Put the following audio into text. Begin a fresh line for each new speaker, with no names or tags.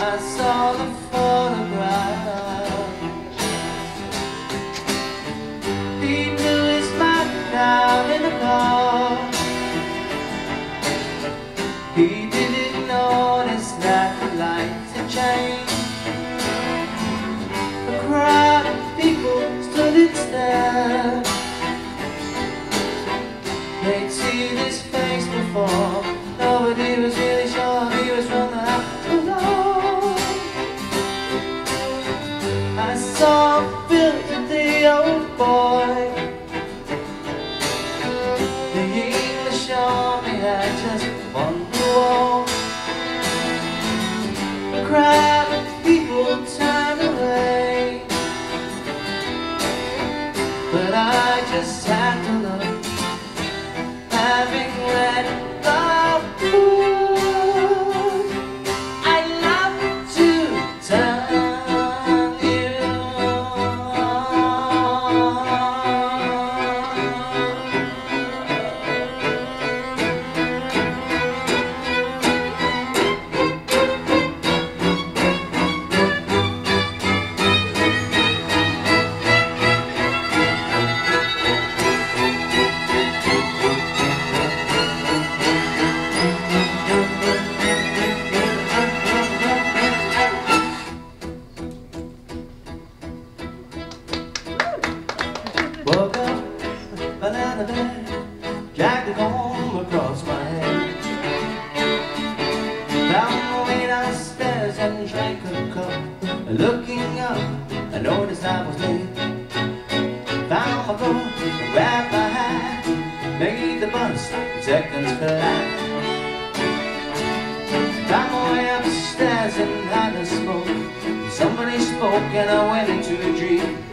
I saw the photograph. He knew his mind down in the car. He didn't notice that the lights had changed. A crowd of people stood and stared. They'd seen his face before. Nobody was really sure he was from the afterlife. I saw him build the old boy. The English army had just won the war. A crowd of people turned away, but I just had to look, having read the book. I love to tell you. Woke up, fell out of bed, dragged the comb across my head, found my way downstairs and drank a cup. Looking up, I noticed I was late. Found my coat, grabbed my hat, made the bus in seconds flat. Found my way upstairs and had a smoke. Somebody spoke and I went into a dream.